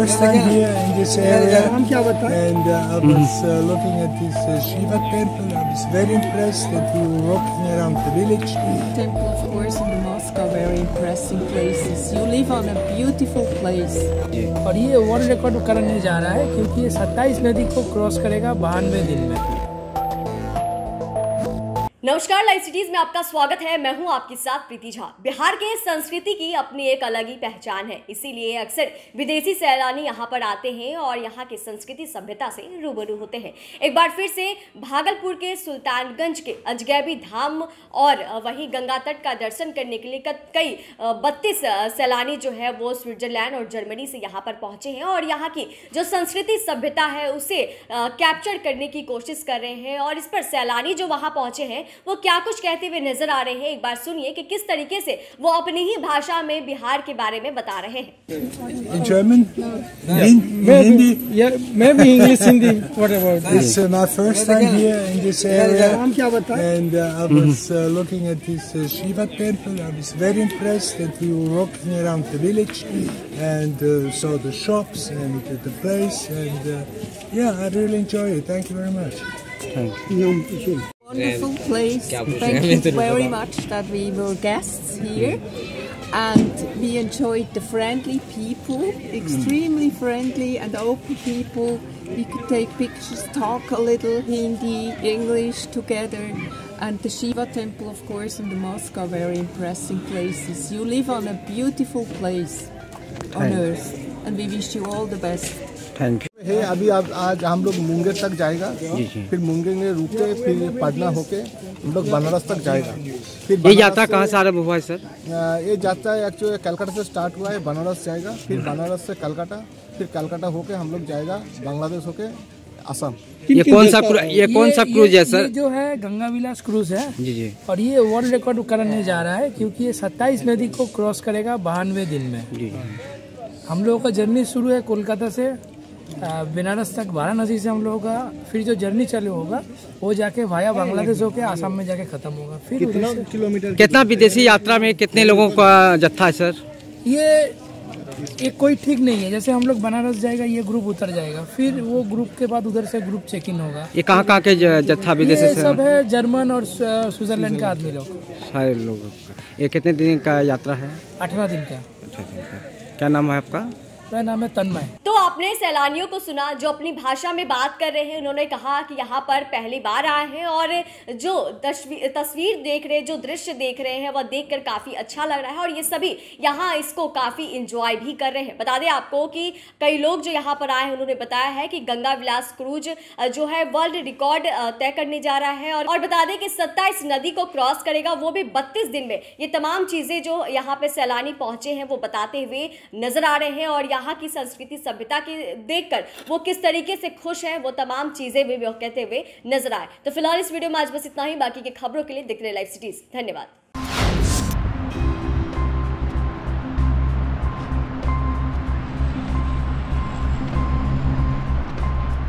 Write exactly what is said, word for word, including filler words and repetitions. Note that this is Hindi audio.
first time here in this area, and uh, I was uh, looking at this uh, Shiva temple. I was very impressed that we were walking around the village. Temple, of course, and the mosque are very impressive places. You live on a beautiful place. और ये वर्ल्ड रिकॉर्ड करने जा रहा है क्योंकि ये सत्ताईस नदी को क्रॉस करेगा बानवे दिन में। नमस्कार, लाइव सिटीज में आपका स्वागत है। मैं हूं आपके साथ प्रीति झा। बिहार के संस्कृति की अपनी एक अलग ही पहचान है, इसीलिए अक्सर विदेशी सैलानी यहां पर आते हैं और यहां की संस्कृति सभ्यता से रूबरू होते हैं। एक बार फिर से भागलपुर के सुल्तानगंज के अजगैबी धाम और वहीं गंगा तट का दर्शन करने के लिए कई बत्तीस सैलानी जो है वो स्विट्जरलैंड और जर्मनी से यहाँ पर पहुंचे हैं और यहाँ की जो संस्कृति सभ्यता है उसे कैप्चर करने की कोशिश कर रहे हैं। और इस पर सैलानी जो वहाँ पहुंचे हैं वो क्या कुछ कहते हुए नजर आ रहे हैं, एक बार सुनिए कि किस तरीके से वो अपनी ही भाषा में बिहार के बारे में बता रहे हैं। In German? In Hindi? Yeah, maybe English, Hindi, whatever. It's uh, my first time here in this area, and uh, I was uh, looking at this uh, Shiva temple. I was very impressed that we were walking around the village and uh, saw the shops and uh, the place, and uh, yeah, I really enjoy it. Thank you very much. Thank you. Wonderful place. Thank you very much that we were guests here and we enjoyed the friendly people, extremely friendly and open people. We could take pictures, talk a little Hindi, English together. And the Shiva temple, of course, and the mosque are very impressive places. You live on a beautiful place on earth and we wish you all the best. Thank you. है अभी अब आज हम लोग मुंगेर तक जाएगा, फिर मुंगेर में रुक के फिर पटना होके हम लोग बनारस तक जाएगा। फिर ये यात्रा कहाँ से आरंभ हुआ है सर? ये यात्रा एक्चुअली कलकत्ता से स्टार्ट हुआ है, बनारस जाएगा, फिर बनारस से कलकत्ता, फिर कलकत्ता होके हम लोग जाएगा बांग्लादेश होके असम। ये कौन सा ये कौन सा क्रूज है सर? ये जो है गंगा विलास क्रूज है जी जी, और ये वर्ल्ड रिकॉर्ड करने जा रहा है क्योंकि ये सत्ताईस नदी को क्रॉस करेगा बानवे दिन में जी। हम लोगों का जर्नी शुरू है कोलकाता से बनारस तक, वाराणसी से हम लोगों का फिर जो जर्नी चालू होगा वो जाके वाया बांग्लादेश होके आसाम में जाके खत्म होगा। फिर कितना किलोमीटर, कितना विदेशी यात्रा में कितने लोगों का जत्था है सर? ये एक कोई ठीक नहीं है। जैसे हम लोग बनारस जाएगा ये ग्रुप उतर जाएगा, फिर वो ग्रुप के बाद उधर से ग्रुप चेक इन होगा। ये कहाँ कहाँ के जत्था विदेशी से सब है? जर्मन और स्विट्जरलैंड का आदमी लोग, सारे लोग। ये कितने दिन का यात्रा है? अठारह दिन का। क्या नाम है आपका? मेरा नाम है तन्मय। तो आपने सैलानियों को सुना जो अपनी भाषा में बात कर रहे हैं। उन्होंने कहा कि यहाँ पर पहली बार आए हैं और जो तस्वीर देख रहे हैं, जो दृश्य देख रहे हैं, वह देखकर काफी अच्छा लग रहा है और ये सभी यहाँ इसको काफी एंजॉय भी कर रहे हैं। बता दें आपको कि कई लोग जो यहाँ पर आए हैं उन्होंने बताया है कि गंगा विलास क्रूज जो है वर्ल्ड रिकॉर्ड तय करने जा रहा है और बता दें कि सत्ताईस नदी को क्रॉस करेगा, वो भी बत्तीस दिन में। ये तमाम चीजें जो यहाँ पे सैलानी पहुंचे हैं वो बताते हुए नजर आ रहे हैं और यहाँ की संस्कृति सभ्यता के देखकर वो किस तरीके से खुश हैं, वो तमाम चीजें भी कहते हुए नजर आए। तो फिलहाल इस वीडियो में आज बस इतना ही। बाकी के खबरों के लिए देखते रहिए लाइव सिटीज। धन्यवाद।